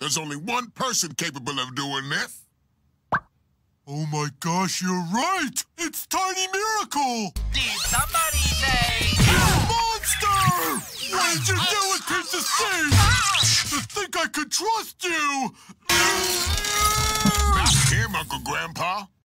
There's only one person capable of doing this. Oh my gosh, you're right! It's Tiny Miracle! Did somebody say... Monster! What did you do with piece of steak? To think I could trust you! Not him, Uncle Grandpa.